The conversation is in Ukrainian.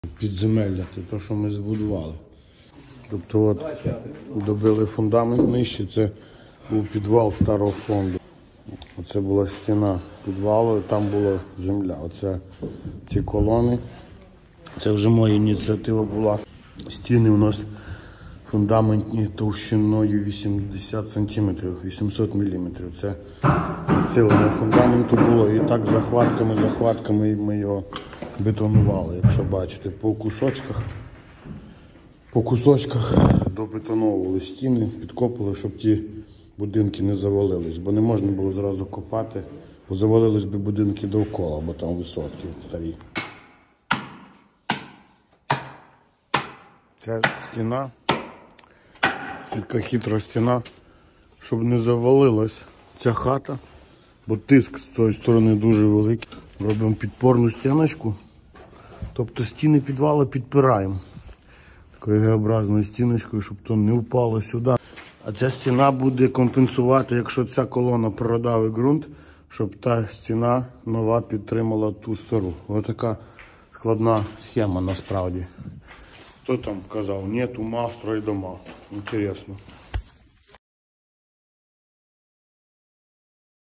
Підземелля, те, що ми збудували. Тобто от добили фундамент нижче, це був підвал старого фонду. Оце була стіна підвалу, і там була земля. Оце ці колони. Це вже моя ініціатива була. Стіни у нас фундаментні товщиною 80 см, 800 мм. Це підсилення фундаменту було. І так захватками ми його бетонували, якщо бачите, по кусочках добетоновували стіни, підкопали, щоб ті будинки не завалились, бо не можна було зразу копати, бо завалились би будинки довкола, бо там висотки старі. Ця стіна, така хитра стіна, щоб не завалилась ця хата, бо тиск з тої сторони дуже великий. Робимо підпорну стіночку, тобто стіни підвалу підпираємо такою Г-образною стіночкою, щоб то не впало сюди. А ця стіна буде компенсувати, якщо ця колона продавить ґрунт, щоб та стіна нова підтримала ту стару. Ось така складна схема насправді. Хто там казав, нет ума, строй дома. Інтересно.